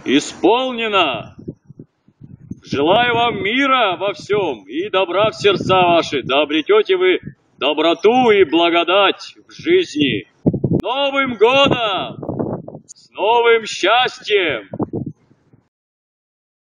исполнено. Желаю вам мира во всем и добра в сердца ваши, да обретете вы доброту и благодать в жизни. С Новым годом! С новым счастьем!